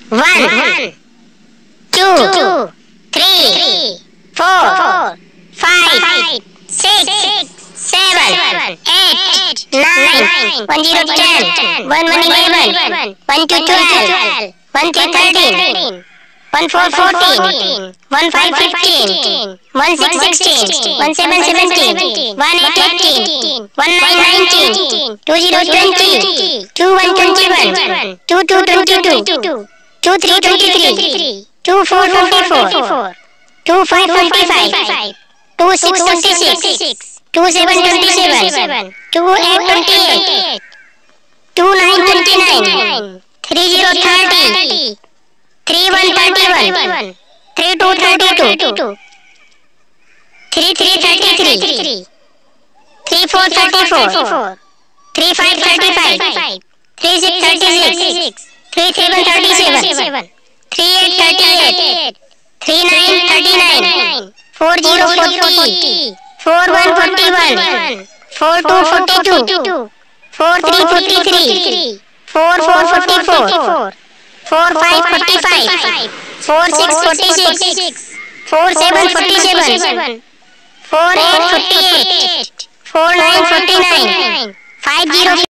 1 2 3 4 5 6 7 8 9 1 0 10 1 1 11 1 2 12 1 3 13 1 4 14 1 5 15 1 6 16 1 7 17 1 8 18 1 9 19 2 0 20 2 1 21 2 2 22 2 3 23 2 4 24 2 5 45 2 6 26 2 7 27 2 8 28 2 9 29 3 0 30 3 1 31 3 2 32 3 3 33 3 4 34 3 5 35 3 6 36 3 7 37 3 8 38 3 9 39 4 0 40 4 1 41 4 2 42 4 3 43 4 4 44 4 5 45 4 6 46 4 7 47 4 8 48 4 9 49 5 0